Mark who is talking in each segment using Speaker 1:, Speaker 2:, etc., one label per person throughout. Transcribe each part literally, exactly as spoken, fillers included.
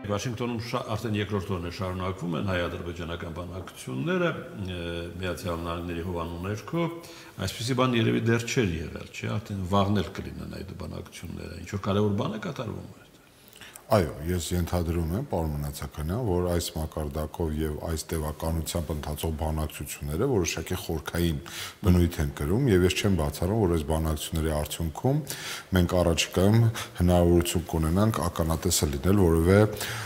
Speaker 1: Վաշինգտոնում արդեն երկրորդ օրն է շարունակվում են հայ-ադրբեջանական բանակցությունները Միացյալ Նահանգների հովանու ներքո, այսպիսի բան երևի դեռ չէր եղել, չէ՞, արդեն վաղն էլ կլինեն այդ բանակցությունները, ինչ որ կարևոր բան է կատարվում այստեղ։
Speaker 2: Այո, ես ենթադրում եմ, պարոն Մնացականյան, որ այս մակարդակով եւ այս տևականությամբ ընթացող բանակցությունները որոշակի խորքային բնույթ են կրում եւ ես չեմ բացառում, որ այս բանակցությունների արդյունքում մենք առաջիկայում հնարավորություն կունենանք ականատեսը լինել որևէ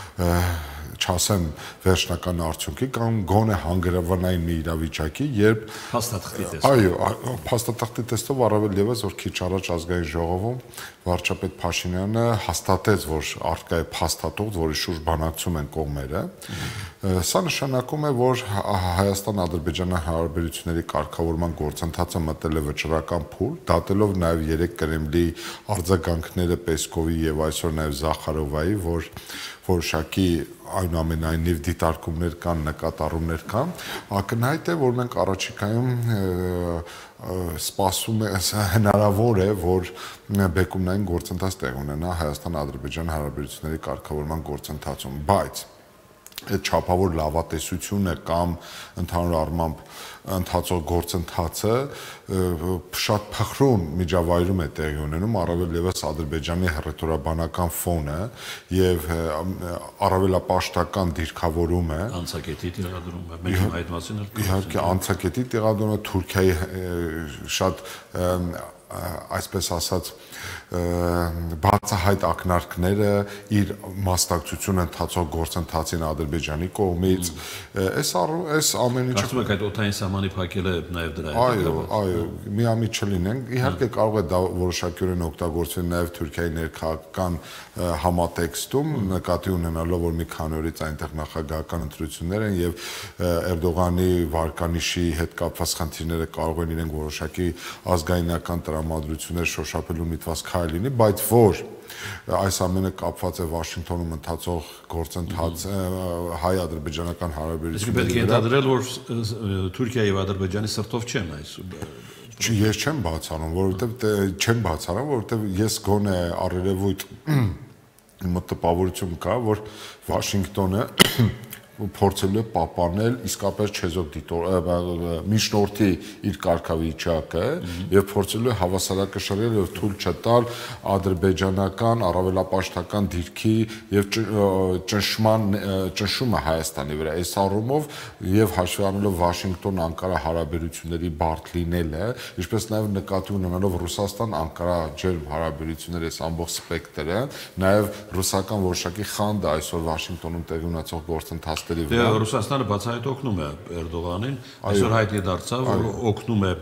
Speaker 2: չասեմ վերջնական արդյունքի կամ գոնե հանգրվանային մի իրավիճակի, երբ
Speaker 1: փաստաթղթի տեսքով։
Speaker 2: Այո, փաստաթղթի տեսքով առավել եւս որ քիչ առաջ ազգային ժողովում վարչապետ Փաշինյանը հաստատեց, որ արկա է փաստաթուղթ, որի շուրջ բանակցում են կողմերը։ Սա նշանակում է, որ Հայաստան-Ադրբեջանի հարաբերությունների կարգավորման գործընթացը մտել է վճռական փուլ, դատելով նաեւ երեք Կրեմլի արձագանքները Պեսկովի եւ այսօր նաեւ Զախարովայի, որ որոշակի այնուամենայնիվ դիտարկումներ կան, նկատառումներ կան, ակնհայտ է, որ մենք առաջիկայում սպասում է, հնարավոր է, որ բեկումնային գործընթաց տեղ ունենա Հայաստան-Ադրբեջան հարաբերությունների կարգավորման գործընթացում, բայց այդ չափավոր լավատեսությունը կամ ընդհանուր առմամբ ընթացող գործընթացը շատ փխրուն միջավայրում է տեղի ունենում, առավել ևս Ադրբեջանի հռետորաբանական ֆոնը եւ առավելապաշտական դիրքավորումը,
Speaker 1: անցակետի տեղադրումը, մենք այդ մասին էլ
Speaker 2: իհարկե անցակետի տեղադրումը, Թուրքիայի շատ այսպես ասած բացահայտ ակնարկները իր մասնակցությունը ընթացող գործընթացին Ադրբեջանի կողմից, այս այս ամեն ինչը
Speaker 1: կարծում եք այդ օդային սահմանի փակելը նաև դրա
Speaker 2: հետ։ Այո, այո, միամիտ չլինենք։ Իհարկե կարող է դա որոշակիորեն օգտագործվել նաև Թուրքիայի ներքաղաքական համատեքստում, նկատի ունենալով, որ մի քանի օրից այնտեղ նախագահական ընտրություններ են եւ Էրդողանի վարկանիշի հետ կապված խնդիրները կարող են իրենք որոշակի ազգայնական տրամադրություններ շոշափելու միտված քայլ լինի, բայց որ այս ամենը կապված է Վաշինգտոնում ընթացող գործընթաց հայ-ադրբեջանական հարաբերությունների։
Speaker 1: Պետք է ենթադրել, որ Թուրքիայի եւ Ադրբեջանի սրտով չեն այս։
Speaker 2: Ես չեմ բացառում, որովհետեւ չեմ բացառում, որովհետեւ ես գոնե առերևույթ մտտպավորություն կա, որ Վաշինգտոնը փորձելու է պահպանել իսկապես չեզոք միջնորդի իր կարգավիճակը եւ փորձելու է հավասարակշռել եւ թույլ չտալ ադրբեջանական առավելապաշտական դիրքի եւ ճնշման ճնշումը Հայաստանի վրա։ Այս առումով եւ հաշվի առնելով Վաշինգտոն-Անկարա հարաբերությունների բարդ լինելը, ինչպես նաեւ նկատի ունենալով Ռուսաստան-Անկարա ջերմ հարաբերությունների այս ամբողջ սպեկտրը, նաեւ ռուսական որոշակի խանդը այսօր Վաշինգտոնում տեղի ունեցող գործընթաց
Speaker 1: Դե Ռուսաստանը բացահայտ օգնում է Էրդողանին, այսօր հայտնի դարձավ, որ օգնում է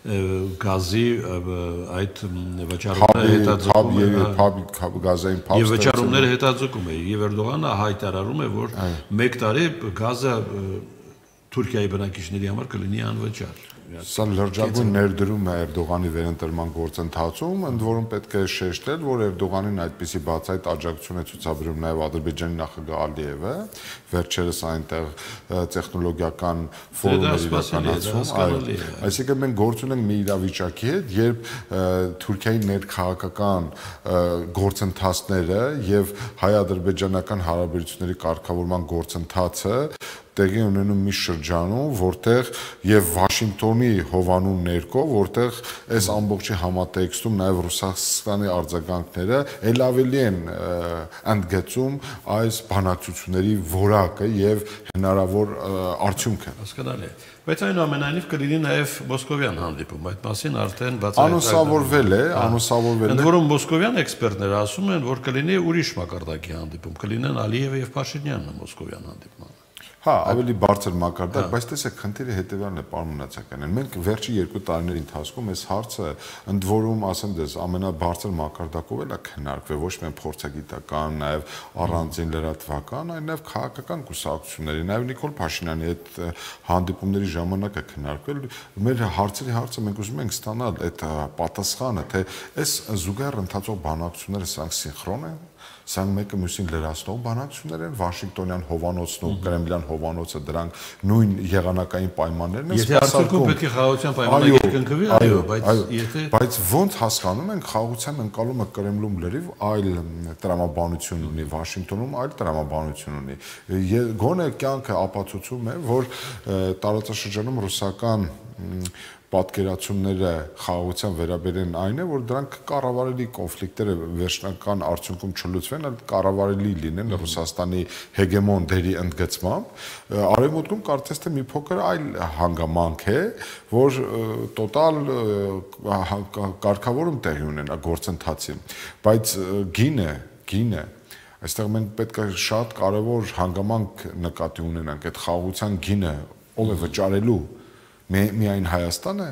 Speaker 1: գազի այդ վճարումները հետաձգում
Speaker 2: գազային փապ
Speaker 1: եւ վճարումները հետաձգում է եւ Էրդողանը հայտարարում է, որ մեկ տարի գազը Թուրքիայի բնակիչների համար կլինի անվճար։
Speaker 2: Սա լրջագույն ներդրում է Էրդողանի վերընտրման գործընթացում, ընդ որում պետք է շեշտել, որ Էրդողանին այդպիսի բացահայտ աջակցություն է ցուցաբերում նաև Ադրբեջանի նախագահ Ալիևը, վերջերս այնտեղ տեխնոլոգիական ֆորումներ իրականացում, այսինքն մենք գործ ունենք մի իրավիճակի հետ, երբ Թուրքիայի ներքաղաքական գործընթացները եւ հայ-ադրբեջանական հարաբերությունների կարգավորման գործընթացը տեղի ունենում մի շրջանում, որտեղ եւ Վաշինգտոնի հովանու ներքո, որտեղ այս ամբողջի համատեքստում նաեւ Ռուսաստանի արձագանքները ել ավելի են ընդգծում այս բանակցությունների որակը եւ հնարավոր արդյունքը։
Speaker 1: Հասկանալի է։ Բայց այնուամենայնիվ կլինի նաեւ մոսկովյան հանդիպում, այդ մասին արդեն բացահայտվել է։
Speaker 2: Անուսավորվել է, անուսավորվել է։
Speaker 1: Ընդ որում մոսկովյան էքսպերտները ասում են, որ կլինի ուրիշ մակարդակի հանդիպում, կլինեն Ալիևը եւ Փաշինյանը մոսկովյան հանդիպման։
Speaker 2: Հա, ավելի բարձր մակարդակ, բայց տեսեք, խնդիրը հետեւյալն է, պարոն Մնացականյան։ Մենք վերջի երկու տարիների ընթացքում այս հարցը ընդ որում, ասեմ դες, ամենաբարձր մակարդակով էլ է քննարկվել, ոչ միայն փորձագիտական, նաեւ առանձին լրատվական, այլ նաեւ քաղաքական կուսակցությունների, նաեւ Նիկոլ Փաշինյանի հետ հանդիպումների ժամանակ է քննարկվել։ Մեր հարցերի հարցը մենք ուզում ենք ստանալ այդ պատասխանը, թե այս զուգահեռ ընթացող բանակցությունները սրանք սինխրոն են Սրանք մեկը մյուսին լրացնող բանակցություններ են, Վաշինգտոնյան հովանոցն ու Կրեմլյան հովանոցը դրանք նույն եղանակային պայմաններն են։
Speaker 1: Եթե արդյունքում պետք է խաղաղության պայմանագիր կնքվի, այո, բայց եթե
Speaker 2: բայց ոնց հասկանում ենք խաղաղության ընկալումը Կրեմլում լրիվ այլ տրամաբանություն ունի, Վաշինգտոնում այլ տրամաբանություն ունի։ Գոնե կյանքը ապացուցում է, որ տարածաշրջանում ռուսական պատկերացումները խաղաղության վերաբերեն այն է, որ դրանք կառավարելի կոնֆլիկտները վերջնական արդյունքում չլուծվեն, այլ կառավարելի լինեն Ռուսաստանի հեգեմոն դերի ընդգծմամբ։ Արևմուտքում կարծես թե մի փոքր այլ հանգամանք է, որ տոտալ կարգավորում տեղի ունենա գործընթացի, բայց գինը, գինը այստեղ մենք պետք է շատ կարևոր հանգամանք նկատի ունենանք, այդ խաղաղության գինը ով է վճարելու միայն Հայաստանը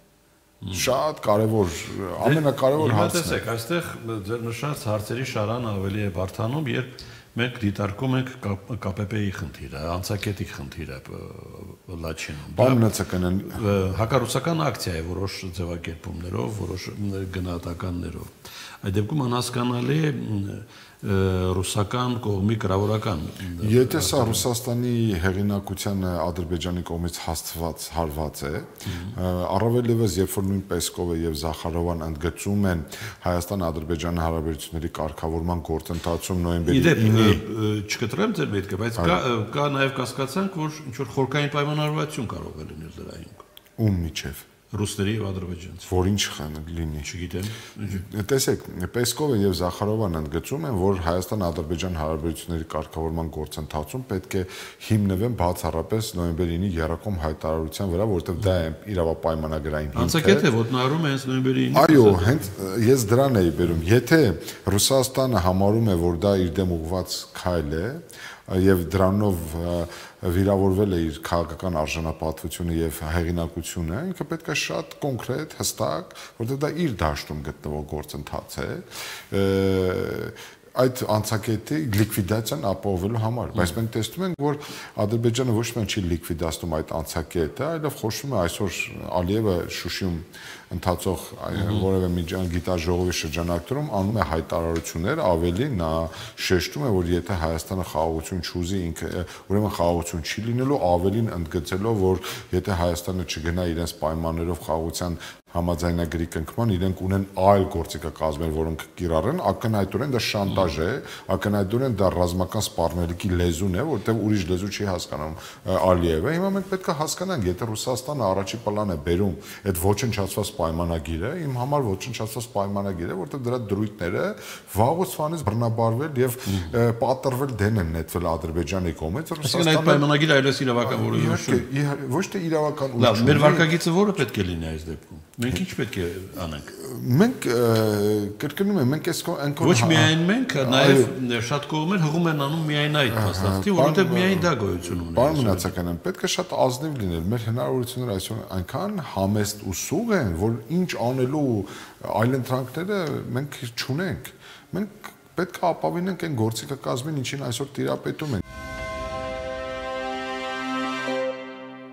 Speaker 2: շատ կարևոր ամենակարևոր հարցն է։
Speaker 1: Տեսեք, այստեղ ձեր նշած հարցերի շարանը ավելի է բարդանում, երբ մենք դիտարկում ենք Կ Պ Պ-ի խնդիրը, անցակետի խնդիրը Լաչինում։
Speaker 2: Բան մնացականն
Speaker 1: հակառուսական ակցիա է որոշ ձևակերպումներով, որոշ գնահատականներով։ Այդ դեպքում անհասկանալի է ռուսական կողմի կրավորական։
Speaker 2: Եթե սա Ռուսաստանի հեղինակության Ադրբեջանի կողմից հաստված հարված է, առավել ևս երբ որ նույն Պեսկովը եւ Զախարովան ընդգծում են Հայաստան-Ադրբեջան հարաբերությունների կարգավորման գործընթացում նոյեմբերի ինը
Speaker 1: չկտրեմ ձեր միտքը, բայց կա կա նաեւ կասկածանք, որ ինչ որ խորքային պայմանավորվածություն կարող է լինել դրա հիմքում։
Speaker 2: Ում միջև
Speaker 1: Ռուսների եւ ադրբեջանցի։
Speaker 2: Որ ինչ լինի,
Speaker 1: չգիտեմ։
Speaker 2: Տեսեք, Պեսկովը եւ Զախարովան ընդգծում են, որ Հայաստան-Ադրբեջան հարաբերությունների կարգավորման գործընթացում պետք է հիմնվեն բացառապես նոյեմբերի ինի եռակողմ հայտարարության վրա, որովհետեւ դա է իրավապայմանագրային հիմք է։
Speaker 1: Անցակետ է ոտնահարում է հենց նոյեմբերի ինը։
Speaker 2: Այո, հենց ես դրան էի բերում։ Եթե Ռուսաստանը համարում է, որ դա իր դեմ ուղղված քայլ է, եւ դրանով վիրավորվել է իր քաղաքական արժանապատվությունը եւ հեղինակությունը, ինքը պետք է շատ կոնկրետ, հստակ, որտեղ դա իր դաշտում գտնվող գործընթաց է, այդ անցակետի լիկվիդացիան ապահովելու համար, բայց մենք տեսնում ենք, որ Ադրբեջանը ոչ միայն չի լիկվիդացնում այդ անցակետը, այլև խոսում է այսօր Ալիևը Շուշիում ընթացող որևէ միջան գիտաժողովի շրջանակներում անում է հայտարարություններ, ավելի նա շեշտում է, որ եթե Հայաստանը խաղաղություն չուզի, ինքը ուրեմն խաղաղություն չի լինելու, ավելին ընդգծելով, որ եթե Հայաստանը չգնա իրենց պայմաններով խաղաղության համաձայնագրի կնքման, իրենք ունեն այլ գործիքակազմեր, որոնք կիրառեն, ակնհայտորեն դա շանտաժ է, ակնհայտորեն դա ռազմական սպառնալիքի լեզուն է, որտեղ ուրիշ լեզու չի հասկանում Ալիևը։ Հիմա մենք պետք է հասկանանք, եթե Ռուսաստանը առաջի պլան է բերում այդ ոչնչացված պայմանագիրը, իմ համար ոչնչացված պայմանագիր է, որտեղ դրա դրույթները վաղուց վանից բռնաբարվել եւ պատրվել դեն են նետվել Ադրբեջանի կողմից։
Speaker 1: Ռուսաստանը այդ պայմանագիրը այլևս իրավական որոշում։
Speaker 2: Ոչ թե իրավական
Speaker 1: ուժ։ Լավ, մեր վարկագիծը որը պետք է լինի այս դեպքում։ Մենք ինչ պետք է անենք։
Speaker 2: Մենք կրկնում եմ, մենք այս
Speaker 1: Ոչ միայն մենք, նաև շատ կողմեր հղում են անում միայն այդ փաստաթղթի, որովհետև միայն դա գոյություն ունի։
Speaker 2: Բան մնացական են, պետք է շատ ազնիվ լինել։ Մեր հնարավորությունները այսօր այնքան համեստ ու սուղ են, որ ինչ անելու այլընտրանքները մենք չունենք։ Մենք պետք է ապավինենք այն գործիքակազմին, ինչին այսօր տիրապետում ենք։